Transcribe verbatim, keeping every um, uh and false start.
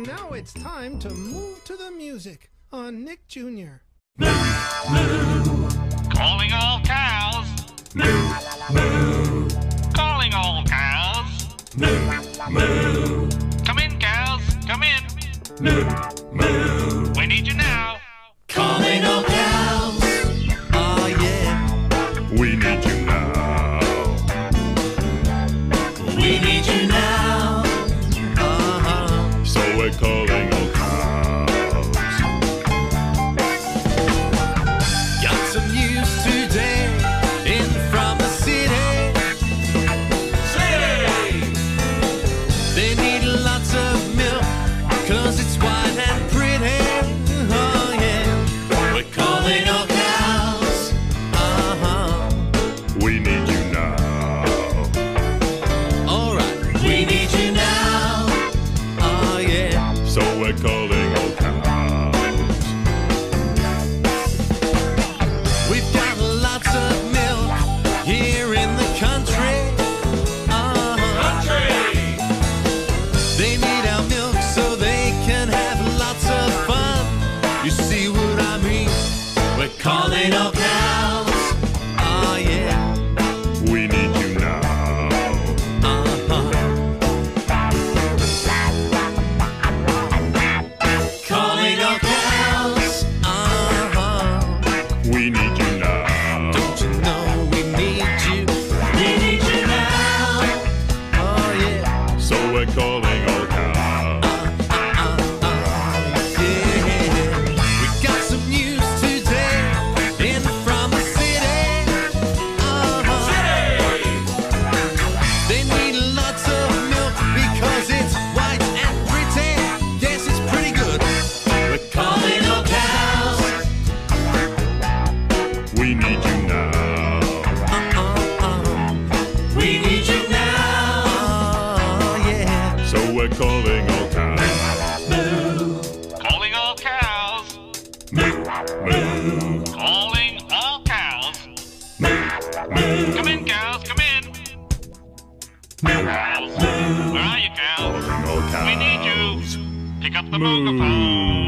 And now it's time to move to the music on Nick Junior Moo, moo. Calling all cows. Moo, moo. Calling all cows. Moo, moo. Come in, cows. Come in. Moo, moo. We need you now. Calling all cows. Oh yeah. We need you now. We need you now. Uh-huh. So we're calling all cows. Got some news today in from the city. City. They need lots of milk, cause it's white and pretty. Oh yeah. We're calling all cows. Uh-huh. We need you now. We need you now. Oh yeah. So we're calling all cows. We've got lots of milk here in the country. Uh-huh. Country. They need our milk so they can have lots of fun. You see what I mean? We're calling all cows. Oh yeah. We need you now. We need you now. Don't you know we need you? We need you now. Oh yeah. So we're calling all cows. Uh, uh, uh, yeah. We got some news today in from the city. Uh-huh. City. They need lots of milk because it's white and pretty. Yes, it's pretty good. We're calling all cows. We need you now. Uh-uh-uh. We need you now. Oh, yeah. So we're calling all cows. Moo. Calling all cows. Moo, moo, Calling all cows. moo. Come in, cows. Come in. Cows. Where are you, cows? Calling all cows. We need you. Pick up the Moo. microphone.